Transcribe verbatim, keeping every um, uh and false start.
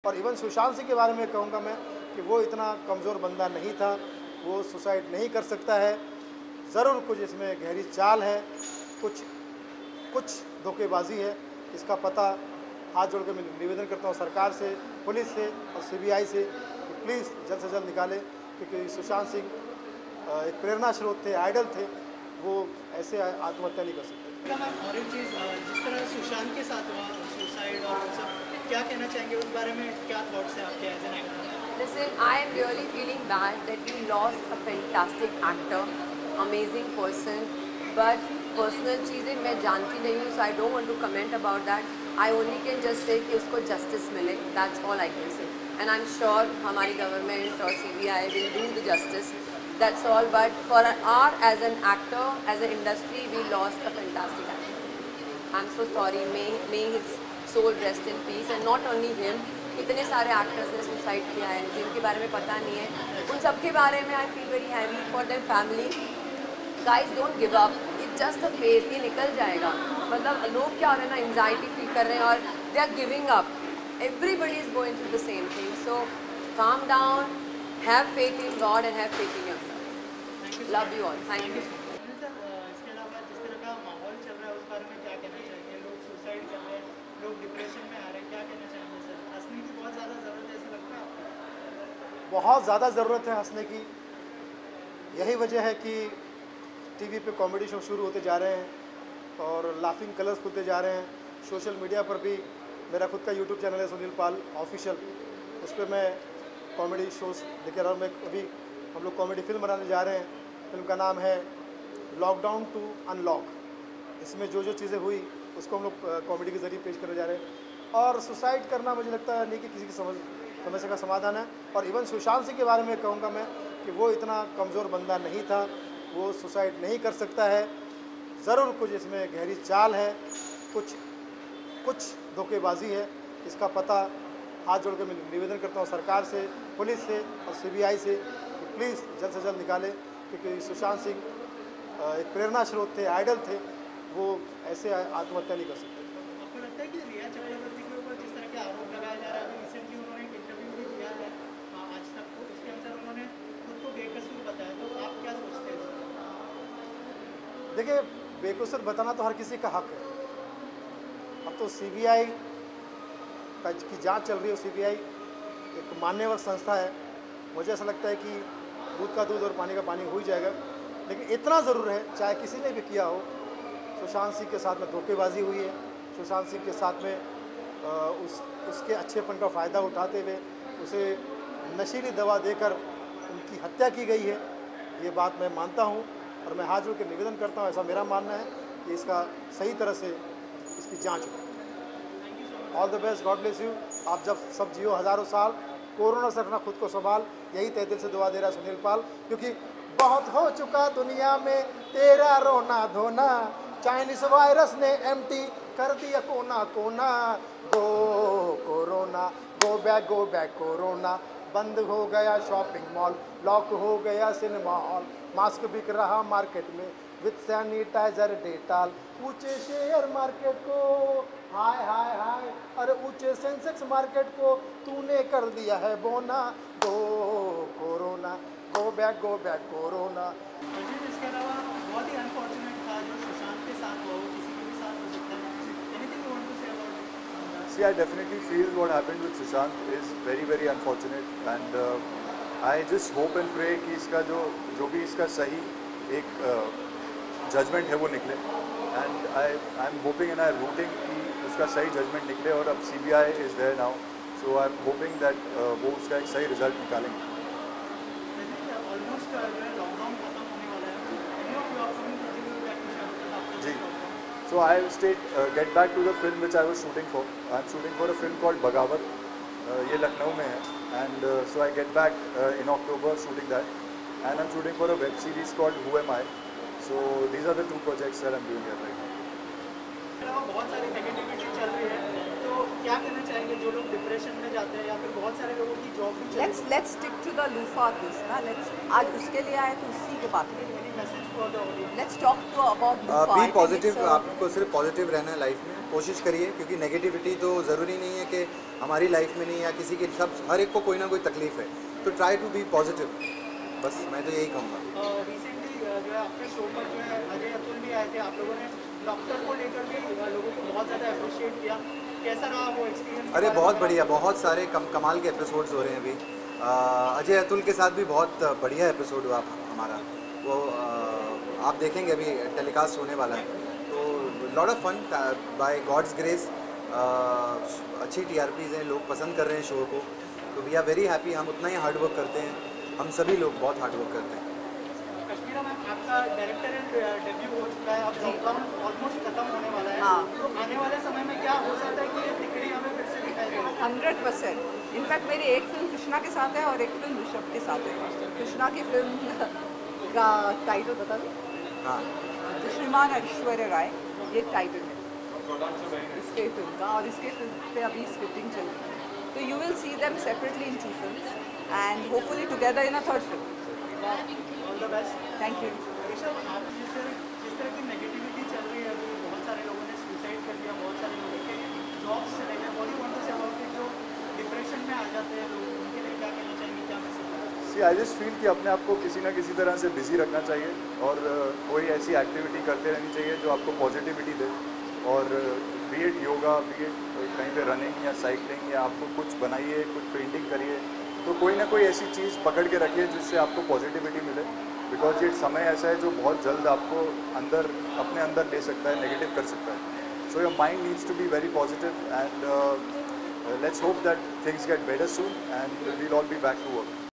और इवन सुशांत सिंह के बारे में कहूँगा मैं कि वो इतना कमज़ोर बंदा नहीं था, वो सुसाइड नहीं कर सकता है। ज़रूर कुछ इसमें गहरी चाल है, कुछ कुछ धोखेबाजी है। इसका पता हाथ जोड़ के मैं निवेदन करता हूँ सरकार से, पुलिस से और सीबीआई से कि प्लीज़ जल्द से जल्द निकाले, क्योंकि सुशांत सिंह एक प्रेरणा स्रोत थे, आइडल थे, वो ऐसे आत्महत्या नहीं कर सकते। और एक चीज़, जिस तरह सुशांत के साथ हुआ सुसाइड और सब, क्या कहना चाहेंगे उस बारे में? क्या थॉट्स हैं आपके as an actor? Listen, I am really feeling bad that we lost a fantastic actor, amazing person, but personal चीज़ें मैं जानती नहीं हूँ, so I don't want to comment about that. I only can just say कि उसको justice मिले, that's all I can say. And I'm sure हमारी government और C B I will do the justice. That's all. But for our as an actor, as an industry, we lost a fantastic actor. I'm so sorry. May may his soul rest in peace. And not only him, इतने सारे actors ने suicide किया है जिनके बारे में पता नहीं है, उन सब के बारे में I feel very heavy for their family. Guys don't give up, it's just a phase, ये निकल जाएगा। मतलब लोग क्या हो रहे हैं ना, एंजाइटी फील कर रहे हैं और they are giving up. Everybody is going through the same thing, so calm down, have faith in God and have faith in yourself. Love you all, thank you. इसके अलावा जिस तरह का माहौल चल रहा है उस बारे में क्या कहना चाहिए? लोग सुसाइड कर रहे हैं, लोग डिप्रेशन में आ रहे हैं, क्या कहना चाहेंगे सर? हंसने की बहुत ज़्यादा ज़रूरत है, ऐसा लगता है आपको? बहुत ज़्यादा ज़रूरत है हंसने की। यही वजह है कि टीवी पे कॉमेडी शो शुरू होते जा रहे हैं और लाफिंग कलर्स खुलते जा रहे हैं। सोशल मीडिया पर भी मेरा खुद का यूट्यूब चैनल है सुनील पाल ऑफिशियल, उस पर मैं कॉमेडी शोज लेकर आ रहा हूँ। मैं अभी हम लोग कॉमेडी फिल्म बनाने जा रहे हैं, फिल्म का नाम है लॉकडाउन टू अनलॉक। इसमें जो जो चीज़ें हुई उसको हम लोग कॉमेडी के ज़रिए पेश करने जा रहे हैं। और सुसाइड करना मुझे लगता है नहीं कि किसी की समझ समस्या का समाधान है। और इवन सुशांत सिंह के बारे में कहूँगा मैं कि वो इतना कमज़ोर बंदा नहीं था, वो सुसाइड नहीं कर सकता है। ज़रूर कुछ इसमें गहरी चाल है, कुछ कुछ धोखेबाजी है। इसका पता हाथ जोड़ के मैं निवेदन करता हूँ सरकार से, पुलिस से और सीबीआई से कि प्लीज़ जल्द से जल्द निकाले, क्योंकि सुशांत सिंह एक प्रेरणा स्रोत थे, आइडल थे, वो ऐसे आत्महत्या नहीं कर सकते। आपको लगता है कि रिया चक्रवर्ती के ऊपर जिस तरह के आरोप लगाए जा रहे हैं, अभी रिसेंटली उन्होंने एक इंटरव्यू भी दिया है आज तक को, उसके अनुसार उन्होंने खुद को बेकसूर बताया, तो आप क्या सोचते हैं? देखिए, बेकसूर बताना तो हर किसी का हक है। अब तो सीबीआई का की जांच चल रही है, सीबीआई एक मान्यवर संस्था है। मुझे ऐसा लगता है कि दूध का दूध और पानी का पानी हो ही जाएगा। लेकिन इतना ज़रूर है, चाहे किसी ने भी किया हो, सुशांत सिंह के साथ में धोखेबाजी हुई है। सुशांत सिंह के साथ में आ, उस उसके अच्छेपन का फ़ायदा उठाते हुए उसे नशीली दवा देकर उनकी हत्या की गई है। ये बात मैं मानता हूँ और मैं हाथ जोड़ के निवेदन करता हूँ, ऐसा मेरा मानना है कि इसका सही तरह से इसकी जांच हो। All the best, God bless you. आप जब सब जियो हज़ारों साल, कोरोना से अपना खुद को संभाल, यही तहे दिल से दुआ दे रहा है सुनील पाल। क्योंकि बहुत हो चुका दुनिया में तेरा रोना धोना, चाइनीस वायरस ने एम्प्टी कर दिया कोना कोना। Go Corona, go back go back Corona. बंद हो गया शॉपिंग मॉल, लॉक हो गया सिनेमा हॉल, मास्क बिक रहा मार्केट में विथ सैनिटाइजर डेटाल। ऊंचे शेयर मार्केट को हाय हाय हाय, अरे ऊंचे सेंसेक्स मार्केट को तूने कर दिया है बोना। Go Corona, go back go back Corona. इसके अलावा बहुत ही अनफॉर्चुनेट था जो सुशांत के साथ हुआ, किसी के भी साथ हो सकता है। Anything you want to say about it? See, I definitely feel what happened with Sushant is very very unfortunate, and uh, I just hope and pray कि इसका जो जो भी इसका सही एक जजमेंट uh, है वो निकले, and I I am hoping and I am rooting कि उसका सही जजमेंट निकले। और अब C B I is there now, so I am hoping that uh, वो उसका एक सही रिजल्ट निकालेंगे। ऑलमोस्ट लॉकडाउन खत्म होने वाला है, any of you upcoming project will back to Shahrukh ji, so I will stay uh, get back to the film which I was shooting for. I am shooting for a film called Bagavat. uh, ये लखनऊ में है, and uh, so I get back uh, in October shooting that, and I'm shooting for a web series called Who Am I. So these are the two projects that I'm doing here right now. बहुत सारी negativity चल रही है, तो क्या कहना चाहेंगे जो लोग डिप्रेशन में जाते हैं या फिर बहुत सारे लोगों की जॉब भी let's let's stick to the loofah this ना, लेट्स आज उसके लिए आए तो उसी के बात करें। Message for the audience, let's talk to about loofah. Be positive, आपको सिर्फ पॉजिटिव रहना है लाइफ में। कोशिश करिए, क्योंकि नेगेटिविटी तो ज़रूरी नहीं है कि हमारी लाइफ में नहीं या किसी की, सब हर एक को कोई ना कोई तकलीफ़ है, तो ट्राई टू बी पॉजिटिव, बस मैं तो यही कहूँगा। रिसेंटली जो है आपके शो पर जो है अजय अतुल भी आए थे, आप लोगों ने डॉक्टर को लेकर भी लोगों को बहुत ज़्यादा अप्रिशिएट किया, कैसा रहा वो एक्सपीरियंस? अरे बहुत बढ़िया, बहुत सारे कम कमाल के एपिसोड्स हो रहे हैं अभी। आ, अजय अतुल के साथ भी बहुत बढ़िया एपिसोड हुआ हमारा, वो आ, आप देखेंगे अभी टेलीकास्ट होने वाला है, तो lot of fun by God's grace, अच्छी टीआरपीज़ हैं, लोग पसंद कर रहे हैं शो को, तो वी आर वेरी हैप्पी। हम उतना ही हार्ड वर्क करते हैं, हम सभी लोग बहुत हार्ड वर्क करते हैं। कश्मीरा मैम, आपका डायरेक्टोरियल डेब्यू हो चुका है, अब लॉकडाउन ऑलमोस्ट खत्म होने वाला है, हाँ। तो आने वाले समय में क्या हो सकता है कि ये तिकड़ी हमें फिर से दिखाई देगी? Hundred percent. इनफैक्ट मेरी एक फिल्म कृष्णा के साथ है और एक फिल्म ऋषभ के साथ है। कृष्णा की फिल्म का टाइटल बता दूँ? हाँ, तो श्रीमान ऐश्वर्या राय, ये टाइटल है इसके फिल्म का, और इसके फिल्म पे अभी स्क्रिप्टिंग चल रही है, तो you will see them separately in two films and hopefully together in a third film. All the best. Thank you. Rishabh, आप जिस तरह जिस तरह की नेगेटिविटी चल रही है अभी, बहुत सारे लोगों ने सुसाइड कर लिया, बहुत सारे लोगों के जॉब्स चले गए, what do you want to say about it? जो डिप्रेशन में आ जाते हैं लोग, उनके लिए क्या कहना चाहेंगे, क्या message? See I just feel कि अपने आप को किसी ना किसी तरह से बिजी रखना चाहिए और uh, कोई ऐसी एक्टिविटी करते रहनी चाहिए जो आपको पॉजिटिविटी दे, और be it yoga, be it कहीं पे रनिंग या साइकिलिंग, या आपको कुछ बनाइए, कुछ पेंटिंग करिए, तो कोई ना कोई ऐसी चीज़ पकड़ के रखिए जिससे आपको पॉजिटिविटी मिले, बिकॉज ये समय ऐसा है जो बहुत जल्द आपको अंदर अपने अंदर ले सकता है, नेगेटिव कर सकता है। So your mind needs to be very positive and let's hope that things get better soon and we'll all be back to work.